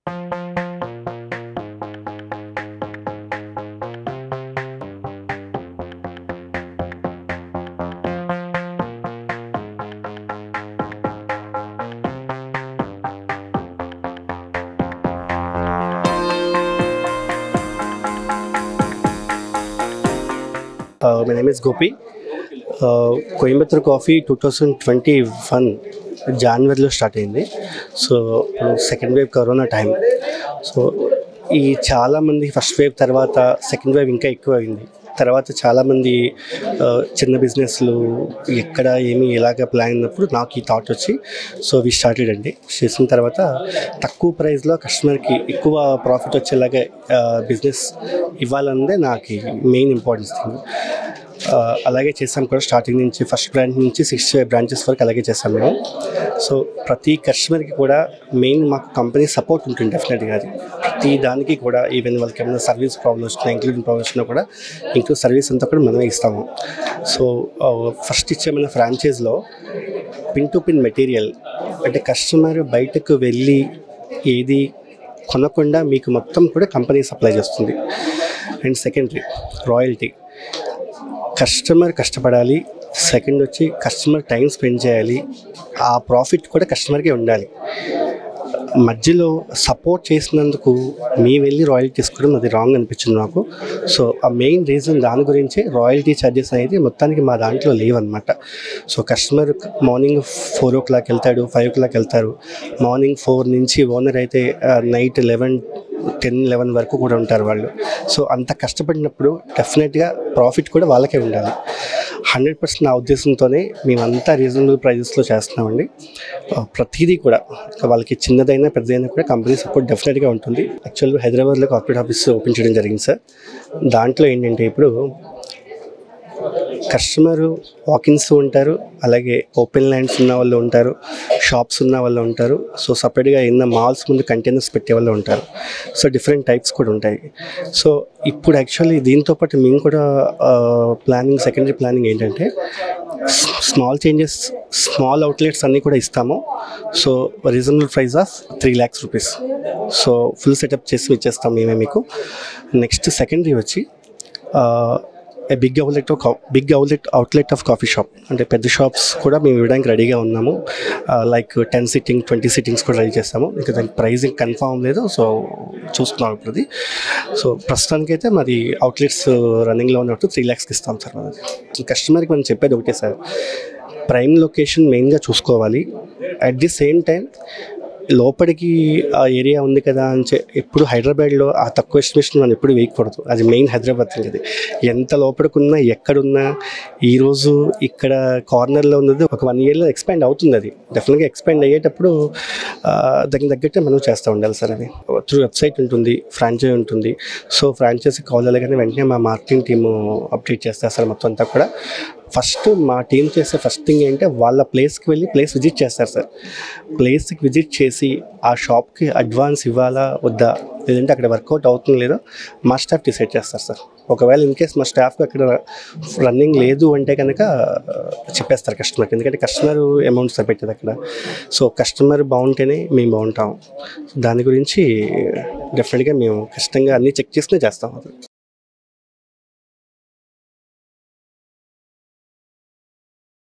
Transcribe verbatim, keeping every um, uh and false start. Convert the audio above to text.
Uh, my name is Gopi. Uh, Coimbatore Coffee twenty twenty-one జనవరిలో start అయింది. So second wave corona time. So ఈ చాలామంది first wave తర్వాత second wave ఇంకా ఎక్కువ అయింది. తర్వాత చాలామంది చిన్న బిజినెస్లు ఎక్కడ ఏమి ఎలాగ ప్లాన్ అయినప్పుడు నాకు ఈ థాట్ వచ్చి సో వి స్టార్టెడ్ అండి. చేసిన తర్వాత తక్కువ ప్రైస్లో కస్టమర్కి ఎక్కువ ప్రాఫిట్ వచ్చేలాగా బిజినెస్ ఇవ్వాలన్నదే నాకు మెయిన్ ఇంపార్టెన్స్ థింగ్. అలాగే చేసాం కూడా స్టార్టింగ్ నుంచి ఫస్ట్ బ్రాంచ్ నుంచి సిక్స్ బ్రాంచెస్ వరకు అలాగే చేస్తాం మేము. సో ప్రతి కస్టమర్కి కూడా మెయిన్ మాకు కంపెనీ సపోర్ట్ ఉంటుంది డెఫినెట్గా. అది ప్రతి దానికి కూడా ఈవెన్ వాళ్ళకి ఏమైనా సర్వీస్ ప్రాబ్లమ్స్ వచ్చినా ఇంక్లూడింగ్ ప్రాబ్లమ్స్ వచ్చినా కూడా ఇంక్లూడ్ సర్వీస్ అంతా కూడా మనమే ఇస్తాము. సో ఫస్ట్ ఇచ్చేమైన ఫ్రాంచైజ్లో పిన్ టు పిన్ మెటీరియల్ అంటే కస్టమర్ బయటకు వెళ్ళి ఏది కొనకుండా మీకు మొత్తం కూడా కంపెనీ సప్లై చేస్తుంది. అండ్ సెకండరీ రాయల్టీ, కస్టమర్ కష్టపడాలి. సెకండ్ వచ్చి కస్టమర్ టైం స్పెండ్ చేయాలి. ఆ ప్రాఫిట్ కూడా కస్టమర్కే ఉండాలి. మధ్యలో సపోర్ట్ చేసినందుకు మీ వెళ్ళి రాయల్టీ తీసుకోవడం అది రాంగ్ అనిపించింది నాకు. సో ఆ మెయిన్ రీజన్ దాని గురించి రాయల్టీ ఛార్జెస్ అనేది మొత్తానికి మా దాంట్లో లేవన్నమాట. So customer morning four o'clock వెళ్తాడు, ఫైవ్ ఓ క్లాక్ వెళ్తారు. మార్నింగ్ ఫోర్ నుంచి ఓనర్ అయితే నైట్ లెవెన్ టెన్ లెవెన్ వరకు కూడా ఉంటారు వాళ్ళు. సో అంత కష్టపడినప్పుడు డెఫినెట్గా ప్రాఫిట్ కూడా వాళ్ళకే ఉండాలి. హండ్రెడ్ పర్సెంట్ నా ఉద్దేశంతోనే మేమంతా రీజనబుల్ ప్రైజెస్లో చేస్తున్నామండి. ప్రతిదీ కూడా వాళ్ళకి చిన్నదైనా పెద్దదైనా కూడా కంపెనీ సపోర్ట్ డెఫినెట్గా ఉంటుంది. యాక్చువల్గా హైదరాబాద్లో కార్పొరేట్ ఆఫీస్ ఓపెన్ చేయడం జరిగింది సార్. దాంట్లో ఏంటంటే ఇప్పుడు కస్టమరు వాకిన్స్ ఉంటారు, అలాగే ఓపెన్ ల్యాండ్స్ ఉన్న వాళ్ళు ఉంటారు, షాప్స్ ఉన్న వాళ్ళు ఉంటారు. సో సపరేట్గా ఎన్న మాల్స్ ముందు కంటైనర్స్ పెట్టే వాళ్ళు ఉంటారు. సో డిఫరెంట్ టైప్స్ కూడా ఉంటాయి. సో ఇప్పుడు యాక్చువల్లీ దీంతోపాటు మేము కూడా ప్లానింగ్ సెకండరీ ప్లానింగ్ ఏంటంటే స్మాల్ చేంజెస్ స్మాల్ అవుట్లెట్స్ అన్నీ కూడా ఇస్తాము. So reasonable price of three lakhs rupees. So full setup చేసి ఇచ్చేస్తాం మేమే మీకు. నెక్స్ట్ సెకండరీ వచ్చి big outlet big outlet outlet of coffee shop అంటే పెద్ద షాప్స్ కూడా మేము ఇవ్వడానికి రెడీగా ఉన్నాము. Like ten sitting twenty sittings కూడా రెడీ చేస్తాము. ఇంకా దానికి ప్రైజింగ్ కన్ఫామ్ లేదు. సో చూస్తున్నాం ఇప్పుడు అది. సో ప్రస్తుతానికైతే మాది అవుట్లెట్స్ రన్నింగ్లో ఉన్నట్టు త్రీ ల్యాక్స్కి ఇస్తాం సార్. అది కస్టమర్కి మనం చెప్పేది ఒకటే సార్, ప్రైమ్ లొకేషన్ మెయిన్గా చూసుకోవాలి. అట్ ది సేమ్ టైం లోపలికి ఆ ఏరియా ఉంది కదా అని చె ఎప్పుడు హైదరాబాద్లో ఆ తక్కువ ఎస్టిమేషన్ మనం ఎప్పుడు వేయకూడదు. అది మెయిన్ హైదరాబాద్ అది. ఎంత లోపలికున్నా ఎక్కడున్నా ఈరోజు ఇక్కడ కార్నర్లో ఉన్నది ఒక వన్ ఇయర్లో ఎక్స్పాండ్ అవుతుంది. అది డెఫినెట్గా ఎక్స్పాండ్ అయ్యేటప్పుడు దానికి తగ్గట్టే మనం చేస్తూ ఉండాలి సార్. అది త్రూ వెబ్సైట్ ఉంటుంది, ఫ్రాంచైజీ ఉంటుంది. సో ఫ్రాంచైజీ కాల్ అవ్వగానే వెంటనే మా మార్కెటింగ్ టీము అప్డేట్ చేస్తారు సార్ మొత్తం అంతా కూడా. ఫస్ట్ మా టీం చేసే ఫస్ట్ థింగ్ ఏంటంటే వాళ్ళ ప్లేస్కి వెళ్ళి ప్లేస్ విజిట్ చేస్తారు సార్. ప్లేస్కి విజిట్ చేసి ఆ షాప్కి అడ్వాన్స్ ఇవ్వాలా వద్దా, లేదంటే అక్కడ వర్కౌట్ అవుతుందో లేదో మా స్టాఫ్ డిసైడ్ చేస్తారు సార్. ఒకవేళ ఇన్ కేస్ మా స్టాఫ్కి అక్కడ రన్నింగ్ లేదు అంటే కనుక చెప్పేస్తారు కస్టమర్కి, ఎందుకంటే కస్టమర్ అమౌంట్ సరిపెట్టేది అక్కడ. సో కస్టమర్ బాగుంటేనే మేము బాగుంటాం. దాని గురించి డెఫినెట్గా మేము ఖచ్చితంగా అన్నీ చెక్ చేసుకునే చేస్తాం.